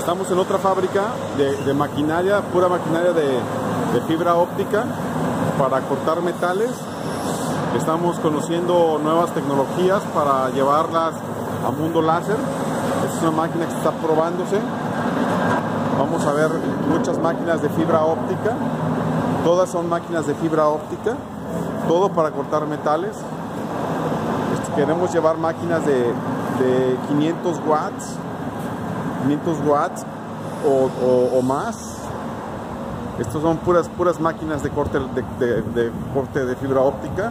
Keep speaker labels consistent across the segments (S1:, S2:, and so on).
S1: Estamos en otra fábrica de maquinaria, pura maquinaria de fibra óptica para cortar metales. Estamos conociendo nuevas tecnologías para llevarlas a mundo láser. Esta es una máquina que está probándose. Vamos a ver muchas máquinas de fibra óptica. Todas son máquinas de fibra óptica. Todo para cortar metales. Queremos llevar máquinas de 500 watts. 500 watts o más. Estos son puras máquinas de corte de fibra óptica.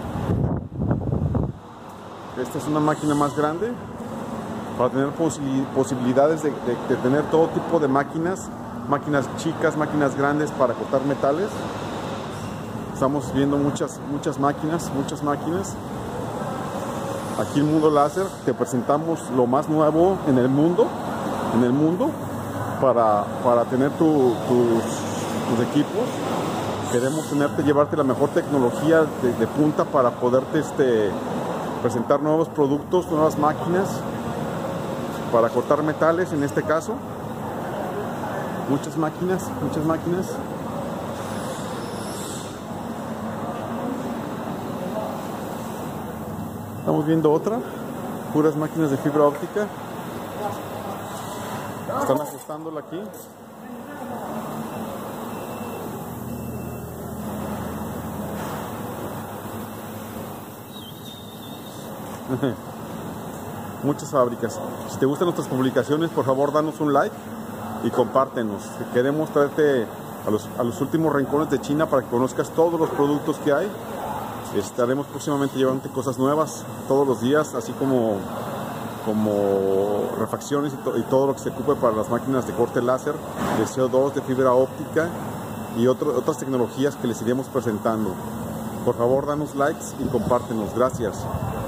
S1: Esta es una máquina más grande para tener posibilidades de tener todo tipo de máquinas chicas, máquinas grandes para cortar metales. Estamos viendo muchas máquinas. Aquí en Mundo Láser te presentamos lo más nuevo en el mundo para tener tus equipos. Queremos llevarte la mejor tecnología de punta para poderte presentar nuevos productos, nuevas máquinas para cortar metales en este caso. Muchas máquinas. Estamos viendo otra, puras máquinas de fibra óptica. Están ajustándola aquí. Muchas fábricas. Si te gustan nuestras publicaciones, por favor danos un like y compártenos. Queremos traerte a los últimos rincones de China para que conozcas todos los productos que hay. Estaremos próximamente llevándote cosas nuevas todos los días, así como refacciones y todo lo que se ocupe para las máquinas de corte láser, de CO2, de fibra óptica y otras tecnologías que les iremos presentando. Por favor, danos likes y compártenos. Gracias.